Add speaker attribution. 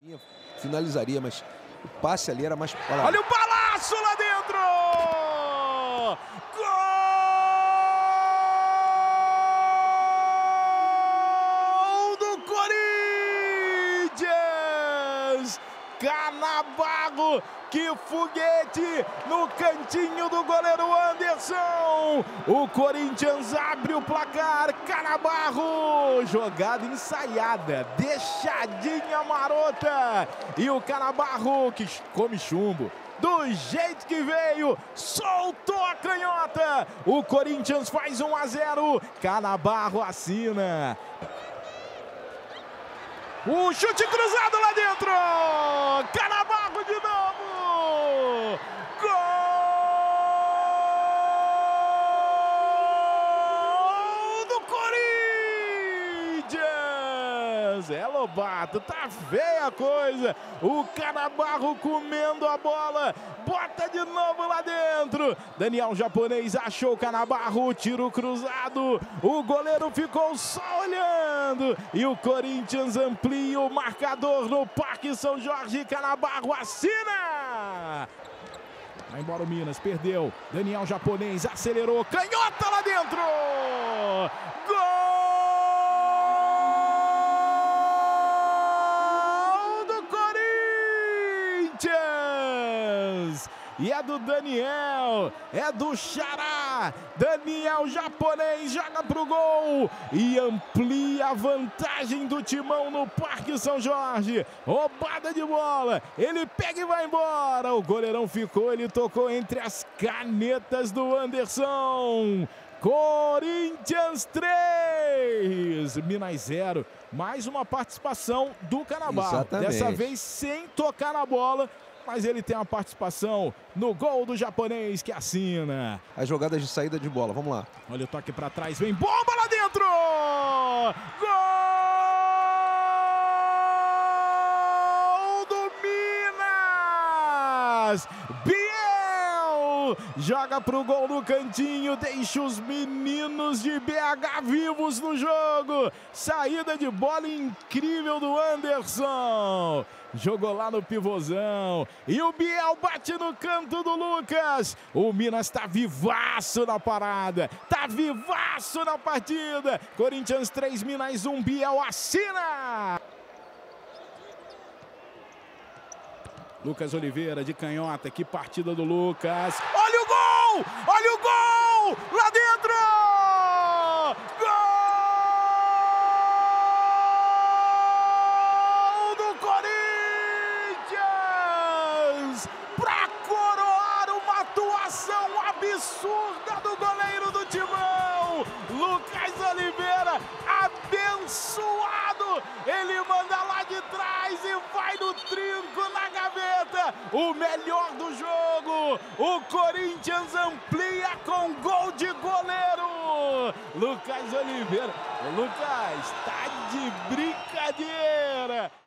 Speaker 1: Finalizaria, mas o passe ali era mais...
Speaker 2: Olha o balaço lá dentro! Gol do Corinthians! Canabarro, que foguete no cantinho do goleiro Anderson. O Corinthians abre o placar. Canabarro, jogada ensaiada, deixadinha marota. E o Canabarro, que come chumbo, do jeito que veio, soltou a canhota. O Corinthians faz 1-0. Canabarro assina. O chute cruzado lá dentro. Canabarro de novo. Gol do Corinthians. É, Lobato, tá feia a coisa. O Canabarro comendo a bola. Bota de novo lá dentro. Daniel Japonês achou o Canabarro. Tiro cruzado. O goleiro ficou só olhando. E o Corinthians amplia o marcador no Parque São Jorge. Canabarro assina. Vai embora o Minas. Perdeu. Daniel Japonês acelerou. Canhota lá dentro. Gol! E é do Daniel, é do Xará. Daniel Japonês joga pro gol e amplia a vantagem do Timão no Parque São Jorge. Roubada de bola, ele pega e vai embora. O goleirão ficou, ele tocou entre as canetas do Anderson. Corinthians 3, Minas 0. Mais uma participação do Canabarro.
Speaker 1: Exatamente.
Speaker 2: Dessa vez sem tocar na bola. Mas ele tem uma participação no gol do Japonês, que assina.
Speaker 1: As jogadas de saída de bola, vamos lá.
Speaker 2: Olha o toque para trás, vem bomba lá dentro! Gol do Minas! Biel joga pro gol no cantinho, deixa os meninos de BH vivos no jogo. Saída de bola incrível do Anderson. Jogou lá no pivôzão. E o Biel bate no canto do Lucas. O Minas tá vivaço na parada. Tá vivaço na partida. Corinthians 3, Minas 1. Biel assina. Lucas Oliveira de canhota. Que partida do Lucas. Olha o gol! Olha o gol! Lá dentro! Para coroar uma atuação absurda do goleiro do Timão, Lucas Oliveira, abençoado, ele manda lá de trás e vai no trinco na gaveta, o melhor do jogo, o Corinthians amplia com gol de goleiro, Lucas Oliveira. Lucas, tá de brincadeira.